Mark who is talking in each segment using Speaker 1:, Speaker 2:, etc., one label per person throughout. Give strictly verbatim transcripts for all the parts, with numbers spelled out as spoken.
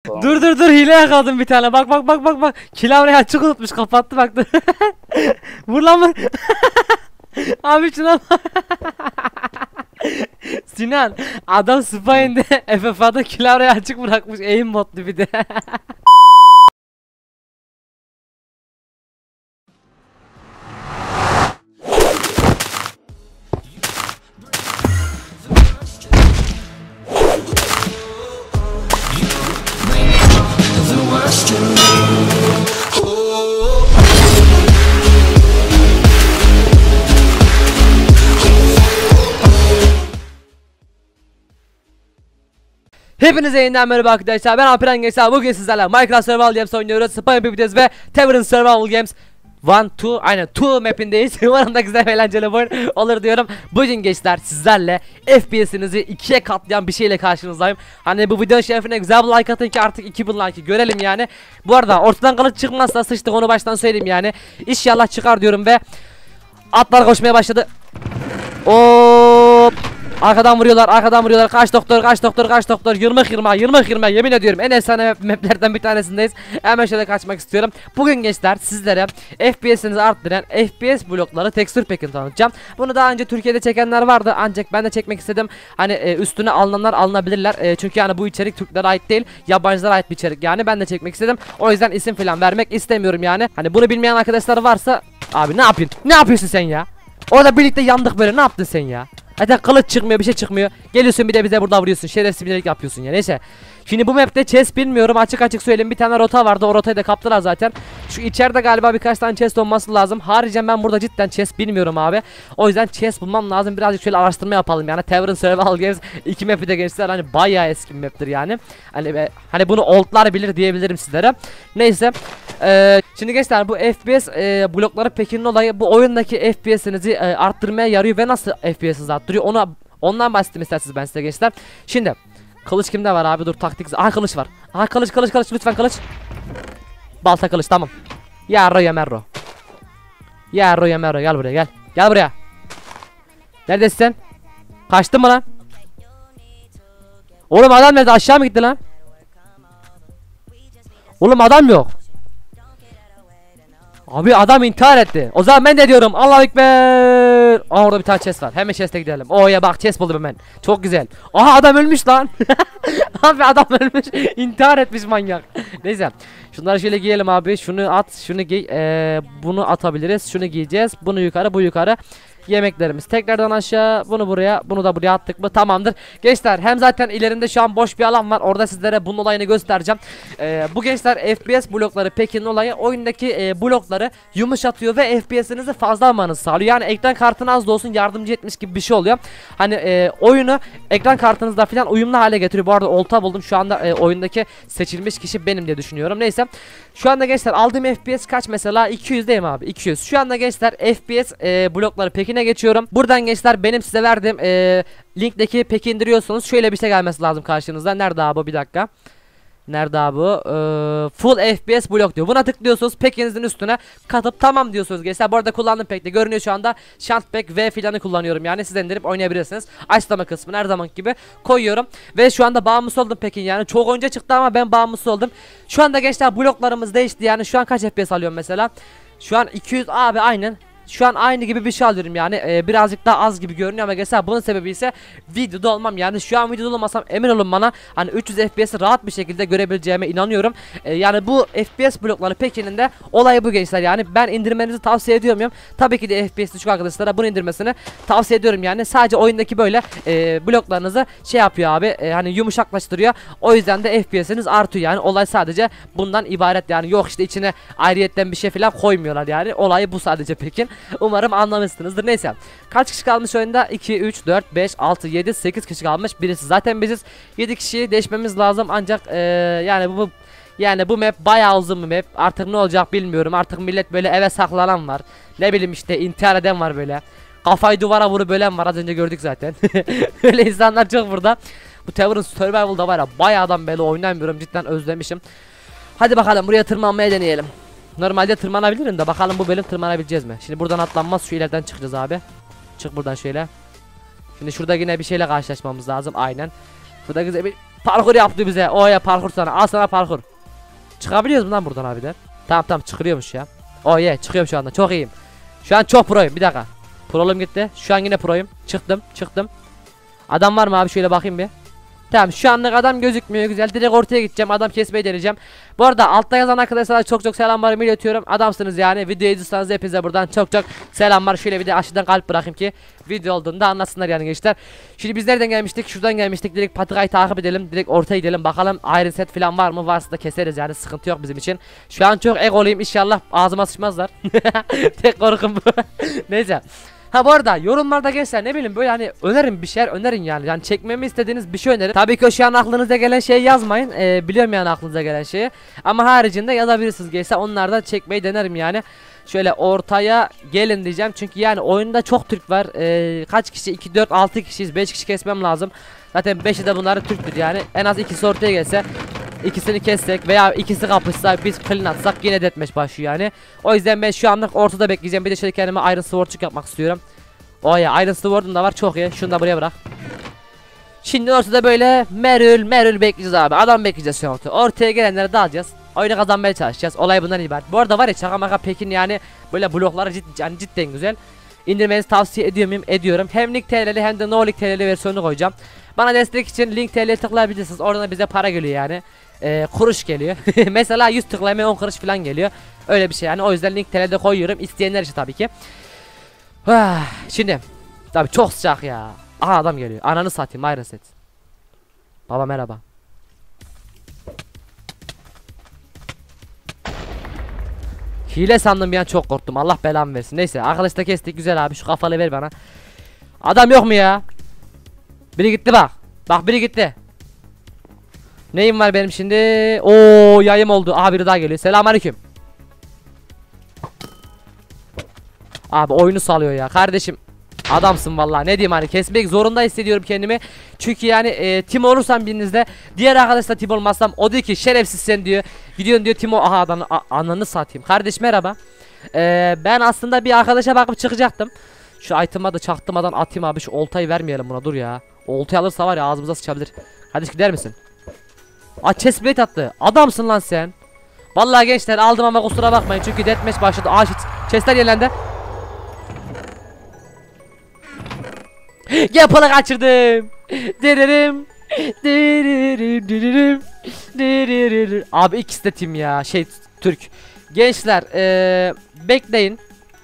Speaker 1: Dur dur dur, hile yakaladım bir tane. Bak bak bak bak bak. Kilavreyi açık unutmuş, kapattı bak. Vur lan vur. Abi şuna bak. Sinan adam Spine'de F F A'da kilavreyi açık bırakmış, aim modlu bir de. Hepinize yeniden merhaba arkadaşlar, ben Alperen Gençler. Bugün sizlerle Minecraft Survival Games oynuyoruz. Spy Pipitez ve Tavern Survival Games bir, iki, aynen iki mapindeyiz. Umarım da güzel ve eğlenceli oyun olur diyorum. Bugün gençler sizlerle F P S'inizi ikiye katlayan bir şeyle karşınızdayım. Hani bu videonun şerefine güzel bir like atın ki artık iki bin like'ı görelim yani. Bu arada ortadan kılıç çıkmazsa sıçtık, onu baştan söyleyeyim yani. İnşallah çıkar diyorum ve atlar koşmaya başladı. Hop. Arkadan vuruyorlar, arkadan vuruyorlar. Kaç doktor, kaç doktor, kaç doktor. Yırmık yırma, yırmık yırma. Yemin ediyorum en efsane maplerden bir tanesindeyiz. Hemen şöyle kaçmak istiyorum. Bugün gençler sizlere F P S'inizi arttıran F P S blokları texture pack'ini tanıtacağım. Bunu daha önce Türkiye'de çekenler vardı, ancak ben de çekmek istedim. Hani e, üstüne alınanlar alınabilirler. E, çünkü yani bu içerik Türklere ait değil, yabancılara ait bir içerik. Yani ben de çekmek istedim. O yüzden isim falan vermek istemiyorum yani. Hani bunu bilmeyen arkadaşlar varsa, abi ne yapıyorsun? Ne yapıyorsun sen ya? Orada birlikte yandık böyle. Ne yaptın sen ya? Zaten kılıç çıkmıyor, bir şey çıkmıyor. Geliyorsun bir de bize burada vuruyorsun. Şerefsiz bilerek yapıyorsun ya. Neyse. Şimdi bu map'te chest bilmiyorum. Açık açık söyleyeyim. Bir tane rota vardı. O rotayı da kaptılar zaten. Şu içeride galiba birkaç tane chest olması lazım. Haricen ben burada cidden chest bilmiyorum abi. O yüzden chest bulmam lazım. Birazcık şöyle araştırma yapalım yani. Tavern Survival Games iki map'i de gençler. Hani bayağı eski bir map'tir yani. Hani be, hani bunu oldlar bilir diyebilirim sizlere. Neyse. Ee, şimdi gençler bu F P S e, blokları pekinin olayı bu oyundaki F P S'inizi e, arttırmaya yarıyor ve nasıl F P S'inizi arttırıyor ona ondan bahsettim isterseniz ben size gençler. Şimdi kılıç kimde var abi, dur taktik. Aha kılıç var. Aha kılıç kılıç kılıç lütfen kılıç. Balta kılıç tamam. Yarro yamerro. Yarro yamerro, gel buraya gel. Gel buraya. Neredesin sen? Kaçtın mı lan? Oğlum adam nerede, aşağı mı gitti lan? Oğlum adam yok. Abi adam intihar etti. O zaman ben de diyorum Allahu Ekber. Aa, orada bir tane chest var. Hemen chest'e gidelim. Oh ya bak, chest buldum hemen. Çok güzel. Aha adam ölmüş lan. Abi adam ölmüş. İntihar etmiş manyak. Neyse. Şunları şöyle giyelim abi. Şunu at, şunu giy. Ee, bunu atabiliriz. Şunu giyeceğiz. Bunu yukarı, bu yukarı. Yemeklerimiz tekrardan aşağı, bunu buraya, bunu da buraya attık mı tamamdır. Gençler hem zaten ilerinde şu an boş bir alan var, orada sizlere bunun olayını göstereceğim. ee, Bu gençler F P S blokları pekinin olayı oyundaki e, blokları yumuşatıyor ve F P S'inizi fazla almanızı sağlıyor. Yani ekran kartına az da olsun yardımcı etmiş gibi bir şey oluyor. Hani e, oyunu ekran kartınızda falan uyumlu hale getiriyor. Bu arada olta buldum şu anda, e, oyundaki seçilmiş kişi benim diye düşünüyorum. Neyse şu anda gençler aldığım F P S kaç mesela, iki yüz değil mi abi, iki yüz. Şu anda gençler F P S e, blokları pekine geçiyorum. Buradan gençler benim size verdiğim e, linkteki peki indiriyorsunuz. Şöyle bir şey gelmesi lazım karşınızda. Nerede abi, bir dakika. Nerede abi bu? Ee, full F P S blok diyor. Buna tıklıyorsunuz. Pekinizin üstüne katıp tamam diyorsunuz gençler. Bu arada kullandığım pek de görünüyor şu anda. Şant pek V filanı kullanıyorum yani. Siz indirip oynayabilirsiniz. Açlama kısmını her zaman gibi koyuyorum. Ve şu anda bağımlısı oldum pekin yani. Çok önce çıktı ama ben bağımlısı oldum. Şu anda gençler bloklarımız değişti yani. Şu an kaç F P S alıyorum mesela? Şu an iki yüz abi, aynen. Şu an aynı gibi bir şey alıyorum yani. ee, birazcık daha az gibi görünüyor ama gençler bunun sebebi ise videoda olmam yani. Şu an videoda olmasam emin olun bana hani üç yüz F P S'i rahat bir şekilde görebileceğime inanıyorum. ee, yani bu F P S blokları pekinin de olayı bu gençler yani. Ben indirmenizi tavsiye ediyor muyum? Tabii ki de F P S'i şu arkadaşlara bunu indirmesini tavsiye ediyorum yani. Sadece oyundaki böyle e, bloklarınızı şey yapıyor abi, e, hani yumuşaklaştırıyor. O yüzden de F P S'iniz artıyor yani. Olay sadece bundan ibaret yani. Yok işte içine ayrıyetten bir şey falan koymuyorlar yani. Olayı bu sadece pekin. Umarım anlamışsınızdır. Neyse. Kaç kişi kalmış oyunda? iki, üç, dört, beş, altı, yedi, sekiz kişi kalmış. Birisi zaten biziz. yedi kişiyi değişmemiz lazım. Ancak ee, yani bu yani bu map bayağı uzun bir map. Artık ne olacak bilmiyorum. Artık millet böyle eve saklanan var. Ne bileyim işte intihar eden var böyle. Kafayı duvara vurup ölen var. Az önce gördük zaten. Öyle insanlar çok burada. Bu Tavern Survival'da var ya, bayağıdan beri oynamıyorum. Cidden özlemişim. Hadi bakalım buraya tırmanmaya deneyelim. Normalde tırmanabilirim de bakalım bu bölüm tırmanabileceğiz mi? Şimdi buradan atlanmaz, şu ileriden çıkacağız abi. Çık buradan şöyle. Şimdi şurada yine bir şeyle karşılaşmamız lazım aynen. Şurada güzel bir Parkur yaptı bize. Oya parkur sana. Al sana parkur. Çıkabiliyoruz mu lan buradan abiler? Tamam tamam çıkıyormuş ya. Oh yeah çıkıyorum şu anda. Çok iyiyim. Şu an çok proyum. Bir dakika. Prolum gitti. Şu an yine proyum. Çıktım çıktım. Adam var mı abi, şöyle bakayım bir. Tamam şu anlık adam gözükmüyor, güzel. Direkt ortaya gideceğim, adam kesmeyi deneyeceğim. Bu arada altta yazan arkadaşlara çok çok selamlarımı iletiyorum. Adamsınız yani. Videoyu izliyorsanız hepinize buradan çok çok selamlar. Şöyle bir de aşağıdan kalp bırakayım ki video olduğunda anlasınlar yani gençler. Şimdi biz nereden gelmiştik? Şuradan gelmiştik. Direkt patikayı takip edelim. Direkt ortaya gidelim. Bakalım iron set falan var mı? Varsa da keseriz yani, sıkıntı yok bizim için. Şu an çok egoluyum, inşallah ağzıma sıçmazlar. Tek korkum bu. Neyse. Ha bu arada yorumlarda gençler ne bileyim böyle hani önerin bir şeyler önerin yani. Yani çekmemi istediğiniz bir şey önerin. Tabii ki şu an aklınıza gelen şeyi yazmayın. Ee, biliyorum yani aklınıza gelen şeyi. Ama haricinde yazabilirsiniz gençler. Onlardan çekmeyi denerim yani. Şöyle ortaya gelin diyeceğim. Çünkü yani oyunda çok Türk var. Ee, kaç kişi? iki, dört, altı kişiyiz. beş kişi kesmem lazım. Zaten beşi de bunların Türktür yani. En az ikisi ortaya gelse, İkisini kessek veya ikisi kapışsa, biz clean atsak yine deathmatch başlıyor yani. O yüzden ben şu anlık ortada bekleyeceğim. Bir de şöyle kendime Iron Sword'çuk yapmak istiyorum. O ya Iron Sword'um da var, çok iyi. Şunu da buraya bırak. Şimdi ortada böyle merül merül bekleyeceğiz abi. Adam bekleyeceğiz şu ortaya. Ortaya gelenleri dağılacağız. Oyunu kazanmaya çalışacağız. Olay bundan ibaret. Bu arada var ya şaka maka Pekin yani böyle blokları cid yani cidden güzel. İndirmenizi tavsiye ediyor muyum? Ediyorum. Hem Link T L'li hem de No Link T L'li versiyonu koyacağım. Bana destek için Link T L'ye tıklayabilirsiniz. Oradan da bize para geliyor yani. Ee, kuruş geliyor. Mesela yüz tıklamaya on kuruş falan geliyor. Öyle bir şey yani. O yüzden Link T L'de koyuyorum. İsteyenler için tabii ki. Ah, şimdi tabii çok sıcak ya. Aha adam geliyor. Ananı satayım Iron Set. Baba merhaba. Hile sandım bir an, çok korktum. Allah belamı versin. Neyse arkadaş da kestik, güzel abi. Şu kafalı ver bana. Adam yok mu ya? Biri gitti bak. Bak biri gitti. Neyim var benim şimdi? Oo yayım oldu. Aha biri daha geliyor. Selamünaleyküm. Abi oyunu salıyor ya kardeşim. Adamsın vallahi, ne diyeyim hani, kesmek zorunda hissediyorum kendimi. Çünkü yani e, tim olursam birinizde, diğer arkadaşla tim olmazsam o diyor ki şerefsiz sen diyor. Gidiyorsun diyor Timo, aha adamı, ananı satayım. Kardeş merhaba. E, ben aslında bir arkadaşa bakıp çıkacaktım. Şu item'a da çaktırmadan atayım abi, şu oltayı vermeyelim buna, dur ya. Oltayı alırsa var ya ağzımıza sıçabilir. Kardeş gider misin? Aa chestplate attı. Adamsın lan sen. Vallahi gençler aldım ama kusura bakmayın çünkü deathmatch başladı. Aa shit. Chestler yenilendi. Yapılı kaçırdım. Diririm. Diririm. Diririm. Diririm. Abi ikisi de tim ya. Şey Türk. Gençler ee, bekleyin.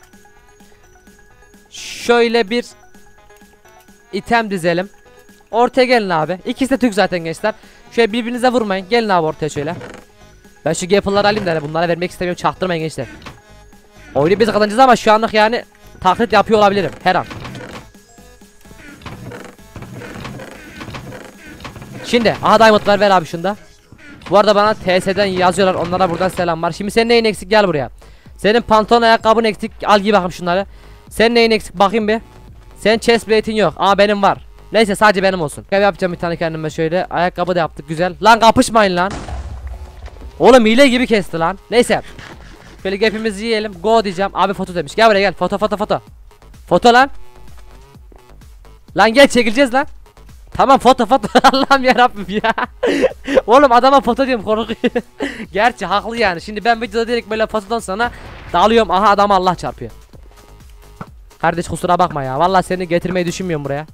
Speaker 1: Şöyle bir item dizelim. Ortaya gelin abi. İkisi de Türk zaten gençler. Şöyle birbirinize vurmayın. Gelin abi ortaya şöyle. Ben şu gaple'ları alayım da bunlara vermek istemiyorum. Çaktırmayın gençler. Oyunu biz kazanacağız ama şu anlık yani taklit yapıyor olabilirim her an. Şimdi aha diamondlar ver abi şunda. Bu arada bana T S'den yazıyorlar, onlara buradan selam var. Şimdi senin neyin eksik, gel buraya. Senin pantolon ayakkabın eksik, al giy bakayım şunları. Senin neyin eksik bakayım bir. Senin chest plate'in yok, aa benim var. Neyse sadece benim olsun. Ben yapacağım bir tane kendime şöyle. Ayakkabı da yaptık, güzel. Lan kapışmayın lan. Oğlum hile gibi kesti lan. Neyse. Şöyle gapimizi yiyelim. Go diyeceğim. Abi foto demiş. Gel buraya gel. Foto foto foto. Foto lan. Lan gel çekileceğiz lan. Tamam foto foto. Allah'ım yarabbim ya. Oğlum adama foto diyorum, korkuyor. Gerçi haklı yani. Şimdi ben videoda direkt böyle fotodan sonra dalıyorum. Aha adama Allah çarpıyor. Kardeş kusura bakma ya. Vallahi seni getirmeyi düşünmüyorum buraya.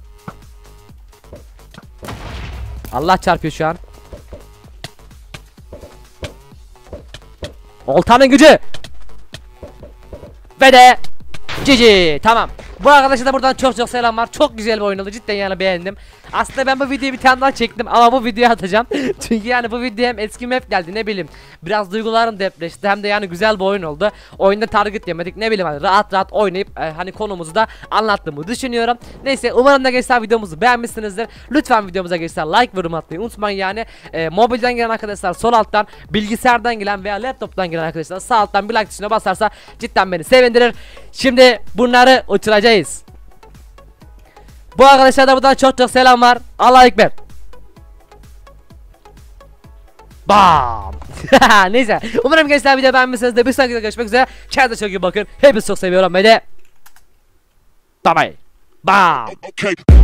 Speaker 1: Allah çarpıyor şu an. Oltanın gücü. Ve de cici. Tamam. Bu arkadaşa da buradan çok çok selam var. Çok güzel bir oyun oldu. Cidden yani beğendim. Aslında ben bu videoyu bir tane daha çektim ama bu videoyu atacağım. Çünkü yani bu video hem eski map geldi, ne bileyim. Biraz duygularım depreşti, hem de yani güzel bir oyun oldu. Oyunda target yemedik, ne bileyim hani rahat rahat oynayıp e, hani konumuzu da anlattığımı düşünüyorum. Neyse umarım da gençler videomuzu beğenmişsinizdir. Lütfen videomuza gençler like ve yorum atmayı unutmayın yani. E, mobilden gelen arkadaşlar sol alttan, bilgisayardan gelen veya laptoptan gelen arkadaşlar sağ alttan bir like tuşuna basarsa cidden beni sevindirir. Şimdi bunları uçuracağız. Bu arkadaşlar da buradan çok çok selam var. Allahu Ekber. Bam. Neyse. Umarım gençler video beğenmişsiniz de bir sonraki videoda görüşmek üzere. Kendinize çok iyi bakın. Hepinizi çok seviyorum ve de bye bye. Bam. Okay.